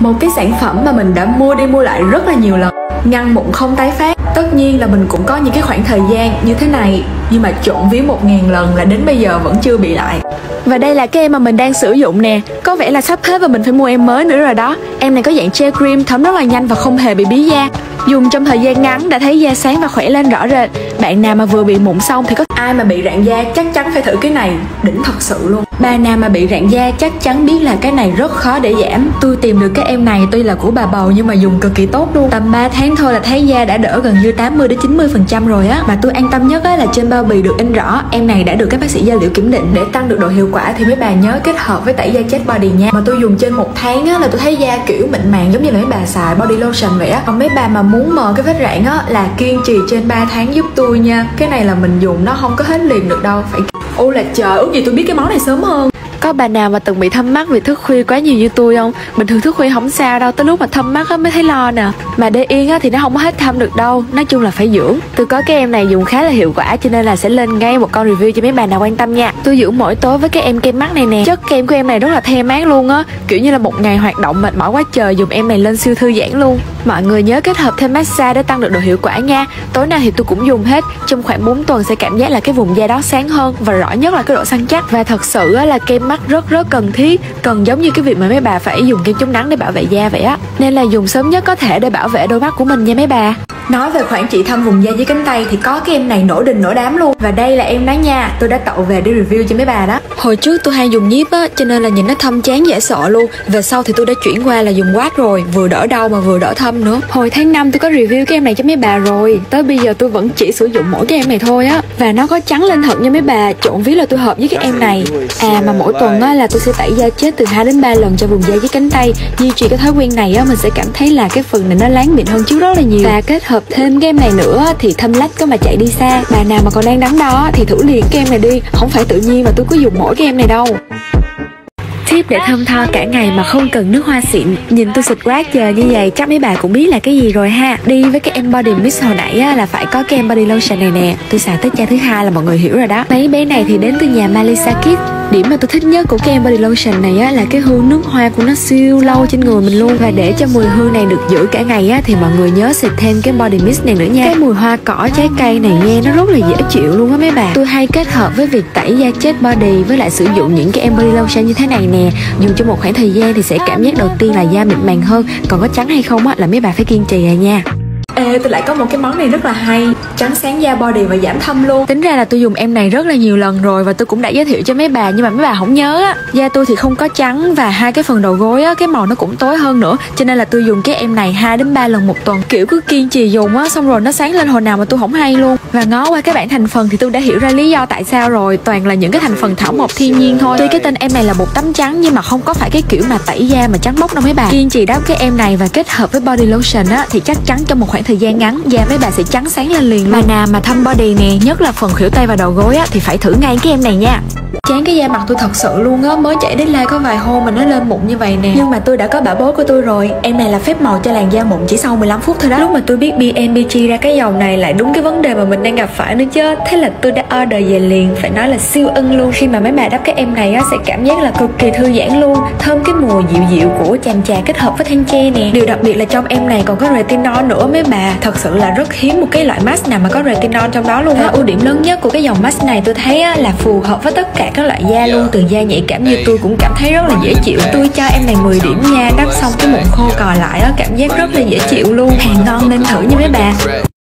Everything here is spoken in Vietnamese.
Một cái sản phẩm mà mình đã mua đi mua lại rất là nhiều lần, ngăn mụn không tái phát. Tất nhiên là mình cũng có những cái khoảng thời gian như thế này, nhưng mà trộn ví 1000 lần là đến bây giờ vẫn chưa bị lại. Và đây là cái em mà mình đang sử dụng nè. Có vẻ là sắp hết và mình phải mua em mới nữa rồi đó. Em này có dạng gel cream, thấm rất là nhanh và không hề bị bí da. Dùng trong thời gian ngắn đã thấy da sáng và khỏe lên rõ rệt. Bạn nào mà vừa bị mụn xong thì có ai mà bị rạn da chắc chắn phải thử cái này, đỉnh thật sự luôn. Bà nào mà bị rạn da chắc chắn biết là cái này rất khó để giảm. Tôi tìm được cái em này tuy là của bà bầu nhưng mà dùng cực kỳ tốt luôn. Tầm 3 tháng thôi là thấy da đã đỡ gần như 80-90% rồi á. Mà tôi an tâm nhất á là trên bao bì được in rõ em này đã được các bác sĩ da liễu kiểm định. Để tăng được độ hiệu quả thì mấy bà nhớ kết hợp với tẩy da chết body nha. Mà tôi dùng trên 1 tháng á là tôi thấy da kiểu mịn màng giống như là mấy bà xài body lotion vậy á. Còn mấy bà mà muốn mờ cái vết rạn á là kiên trì trên 3 tháng giúp tôi nha. Cái này là mình dùng nó không có hết liền được đâu, phải. Ôi là trời, ước gì tôi biết cái món này sớm hơn. Có bà nào mà từng bị thâm mắt vì thức khuya quá nhiều như tôi không? Bình thường thức khuya không sao đâu, tới lúc mà thâm mắt á mới thấy lo nè. Mà để yên á thì nó không có hết thâm được đâu. Nói chung là phải dưỡng. Tôi có cái em này dùng khá là hiệu quả cho nên là sẽ lên ngay một con review cho mấy bà nào quan tâm nha. Tôi dưỡng mỗi tối với cái em kem mắt này nè. Chất kem của em này rất là the mát luôn á. Kiểu như là một ngày hoạt động mệt mỏi quá trời, dùng em này lên siêu thư giãn luôn. Mọi người nhớ kết hợp thêm massage để tăng được độ hiệu quả nha. Tối nào thì tôi cũng dùng hết. Trong khoảng 4 tuần sẽ cảm giác là cái vùng da đó sáng hơn. Và rõ nhất là cái độ săn chắc. Và thật sự á, là kem mắt rất cần thiết. Cần giống như cái việc mà mấy bà phải dùng kem chống nắng để bảo vệ da vậy á. Nên là dùng sớm nhất có thể để bảo vệ đôi mắt của mình nha mấy bà. Nói về khoản trị thâm vùng da dưới cánh tay thì có cái em này nổi đình nổi đám luôn. Và đây là em đó nha, tôi đã tậu về để review cho mấy bà đó. Hồi trước tôi hay dùng nhíp á, cho nên là nhìn nó thâm chán dễ sợ luôn. Về sau thì tôi đã chuyển qua là dùng quát rồi, vừa đỡ đau mà vừa đỡ thâm nữa. Hồi tháng 5 tôi có review cái em này cho mấy bà rồi. Tới bây giờ tôi vẫn chỉ sử dụng mỗi cái em này thôi á. Và nó có trắng lên thật nha mấy bà, trộn ví là tôi hợp với cái em này. À mà mỗi tuần á là tôi sẽ tẩy da chết từ 2 đến 3 lần cho vùng da dưới cánh tay. Duy trì cái thói quen này á, mình sẽ cảm thấy là cái phần này nó láng mịn hơn trước rất là nhiều. Và kết hợp thêm cái em này nữa thì thâm lách có mà chạy đi xa. Bà nào mà còn đang đắn đo thì thử liền cái em này đi. Không phải tự nhiên mà tôi cứ dùng mỗi cái em này đâu. Tip để thơm tho cả ngày mà không cần nước hoa xịn. Nhìn tôi xịt quá trời như vậy chắc mấy bà cũng biết là cái gì rồi ha. Đi với cái em body mist hồi nãy á, là phải có cái em body lotion này nè. Tôi xài tới chai thứ 2 là mọi người hiểu rồi đó. Mấy bé này thì đến từ nhà Malisa Kids. Điểm mà tôi thích nhất của cái em body lotion này á, là cái hương nước hoa của nó siêu lâu trên người mình luôn. Và để cho mùi hương này được giữ cả ngày á, thì mọi người nhớ xịt thêm cái body mist này nữa nha. Cái mùi hoa cỏ trái cây này nghe nó rất là dễ chịu luôn á mấy bà. Tôi hay kết hợp với việc tẩy da chết body với lại sử dụng những cái em body lotion như thế này nè. Dùng cho một khoảng thời gian thì sẽ cảm giác đầu tiên là da mịn màng hơn. Còn có trắng hay không á là mấy bà phải kiên trì rồi nha. Ê, tôi lại có một cái món này rất là hay, trắng sáng da body và giảm thâm luôn. Tính ra là tôi dùng em này rất là nhiều lần rồi và tôi cũng đã giới thiệu cho mấy bà nhưng mà mấy bà không nhớ á. Da tôi thì không có trắng và hai cái phần đầu gối á, cái màu nó cũng tối hơn nữa. Cho nên là tôi dùng cái em này 2 đến 3 lần một tuần. Kiểu cứ kiên trì dùng á, xong rồi nó sáng lên hồi nào mà tôi không hay luôn. Và ngó qua cái bảng thành phần thì tôi đã hiểu ra lý do tại sao rồi. Toàn là những cái thành phần thảo mộc thiên nhiên thôi. Tuy cái tên em này là bột tắm trắng nhưng mà không có phải cái kiểu mà tẩy da mà trắng bóc đâu mấy bà. Kiên trì đắp cái em này và kết hợp với body lotion á thì chắc chắn trong một khoảng thời gian ngắn da mấy bà sẽ trắng sáng lên liền luôn. Bà nào mà thâm body nè, nhất là phần khuỷu tay và đầu gối á thì phải thử ngay cái em này nha. Chán cái da mặt tôi thật sự luôn á, mới chạy đến la có vài hôm mà nó lên mụn như vậy nè. Nhưng mà tôi đã có bảo bối của tôi rồi. Em này là phép màu cho làn da mụn chỉ sau 15 phút thôi đó. Lúc mà tôi biết BNBG ra cái dầu này lại đúng cái vấn đề mà mình đang gặp phải nữa chứ. Thế là tôi đã order về liền, phải nói là siêu ưng luôn. Khi mà mấy bà đắp cái em này á sẽ cảm giác là cực kỳ thư giãn luôn. Thơm cái mùi dịu dịu của chàm chà kết hợp với than tre nè. Điều đặc biệt là trong em này còn có retinol nữa mấy bà. Thật sự là rất hiếm một cái loại mask nào mà có retinol trong đó luôn á. Ưu điểm lớn nhất của cái dòng mask này tôi thấy á, là phù hợp với tất cả các loại da luôn. Từ da nhạy cảm như tôi cũng cảm thấy rất là dễ chịu. Tôi cho em này 10 điểm nha. Đắp xong cái mụn khô cò lại á, cảm giác rất là dễ chịu luôn. Hàng ngon nên thử nha mấy bà.